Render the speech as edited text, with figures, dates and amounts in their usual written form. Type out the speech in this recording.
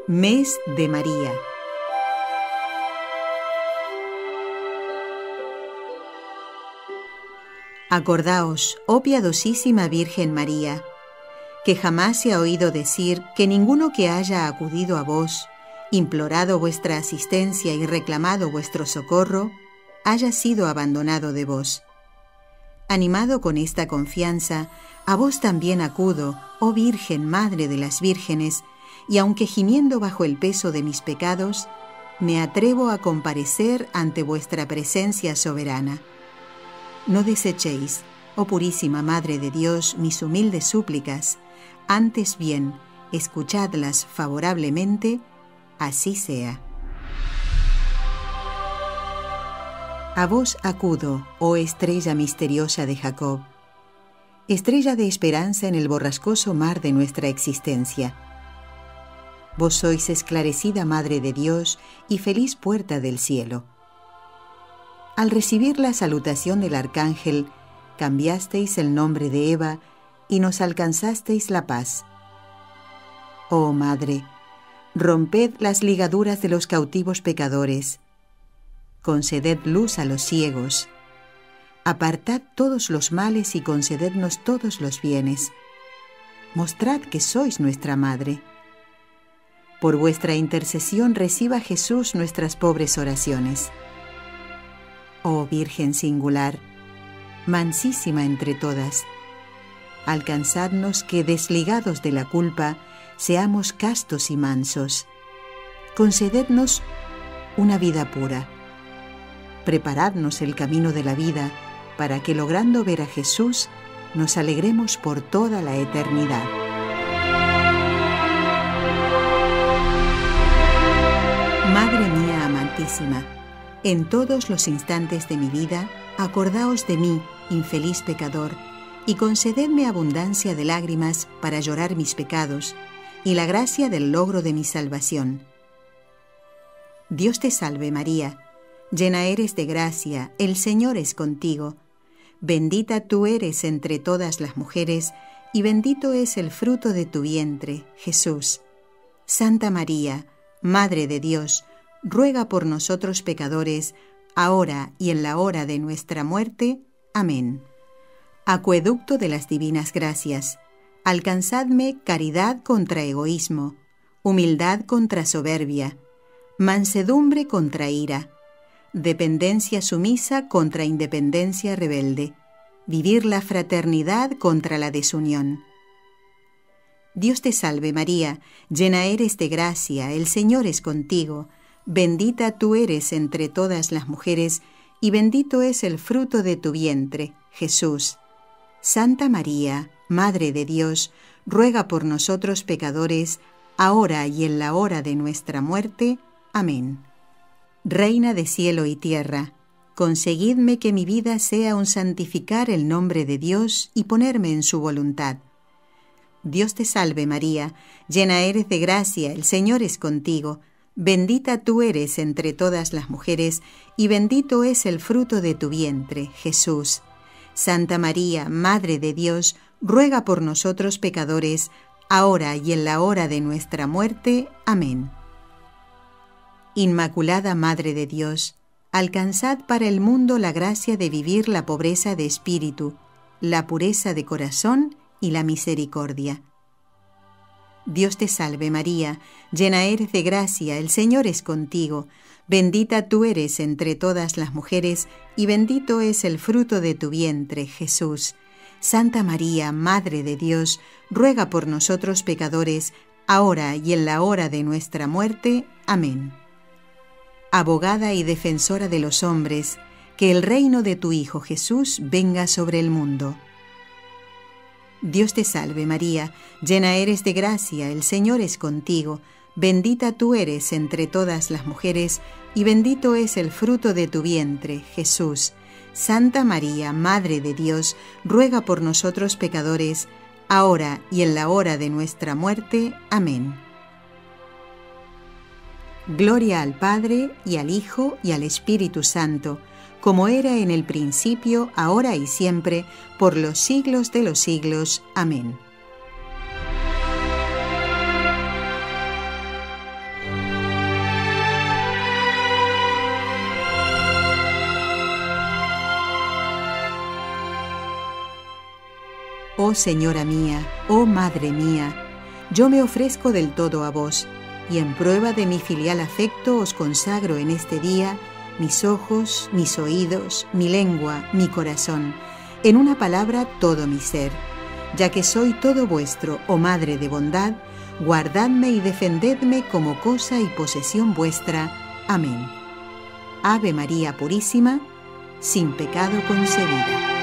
Mes de María. Acordaos, oh piadosísima Virgen María, que jamás se ha oído decir que ninguno que haya acudido a vos, implorado vuestra asistencia y reclamado vuestro socorro, haya sido abandonado de vos. Animado con esta confianza, a vos también acudo, oh Virgen Madre de las Vírgenes, y aunque gimiendo bajo el peso de mis pecados, me atrevo a comparecer ante vuestra presencia soberana. No desechéis, oh purísima Madre de Dios, mis humildes súplicas, antes bien, escuchadlas favorablemente, así sea. A vos acudo, oh estrella misteriosa de Jacob, estrella de esperanza en el borrascoso mar de nuestra existencia. Vos sois esclarecida Madre de Dios y feliz puerta del cielo. Al recibir la salutación del arcángel, cambiasteis el nombre de Eva y nos alcanzasteis la paz. Oh Madre, romped las ligaduras de los cautivos pecadores, conceded luz a los ciegos, apartad todos los males y concedednos todos los bienes. Mostrad que sois nuestra Madre. Por vuestra intercesión reciba Jesús nuestras pobres oraciones. Oh Virgen singular, mansísima entre todas, alcanzadnos que, desligados de la culpa, seamos castos y mansos. Concedednos una vida pura. Preparadnos el camino de la vida, para que, logrando ver a Jesús, nos alegremos por toda la eternidad. Madre mía amantísima, en todos los instantes de mi vida, acordaos de mí, infeliz pecador, y concededme abundancia de lágrimas para llorar mis pecados, y la gracia del logro de mi salvación. Dios te salve María, llena eres de gracia, el Señor es contigo. Bendita tú eres entre todas las mujeres, y bendito es el fruto de tu vientre, Jesús. Santa María, Madre de Dios, ruega por nosotros pecadores, ahora y en la hora de nuestra muerte. Amén. Acueducto de las divinas gracias, alcanzadme caridad contra egoísmo, humildad contra soberbia, mansedumbre contra ira, dependencia sumisa contra independencia rebelde, vivir la fraternidad contra la desunión. Dios te salve María, llena eres de gracia, el Señor es contigo, bendita tú eres entre todas las mujeres, y bendito es el fruto de tu vientre, Jesús. Santa María, Madre de Dios, ruega por nosotros pecadores, ahora y en la hora de nuestra muerte. Amén. Reina de cielo y tierra, conseguidme que mi vida sea un santificar el nombre de Dios y ponerme en su voluntad. Dios te salve María, llena eres de gracia, el Señor es contigo, bendita tú eres entre todas las mujeres, y bendito es el fruto de tu vientre, Jesús. Santa María, Madre de Dios, ruega por nosotros pecadores, ahora y en la hora de nuestra muerte. Amén. Inmaculada Madre de Dios, alcanzad para el mundo la gracia de vivir la pobreza de espíritu, la pureza de corazón y la misericordia. Dios te salve María, llena eres de gracia, el Señor es contigo, bendita tú eres entre todas las mujeres, y bendito es el fruto de tu vientre, Jesús. Santa María, Madre de Dios, ruega por nosotros pecadores, ahora y en la hora de nuestra muerte. Amén. Abogada y defensora de los hombres, que el reino de tu Hijo Jesús venga sobre el mundo. Dios te salve María, llena eres de gracia, el Señor es contigo, bendita tú eres entre todas las mujeres, y bendito es el fruto de tu vientre, Jesús. Santa María, Madre de Dios, ruega por nosotros pecadores, ahora y en la hora de nuestra muerte. Amén. Gloria al Padre, y al Hijo, y al Espíritu Santo, como era en el principio, ahora y siempre, por los siglos de los siglos. Amén. Oh Señora mía, oh Madre mía, yo me ofrezco del todo a vos, y en prueba de mi filial afecto os consagro en este día mis ojos, mis oídos, mi lengua, mi corazón, en una palabra todo mi ser. Ya que soy todo vuestro, oh Madre de bondad, guardadme y defendedme como cosa y posesión vuestra. Amén. Ave María Purísima, sin pecado concebida.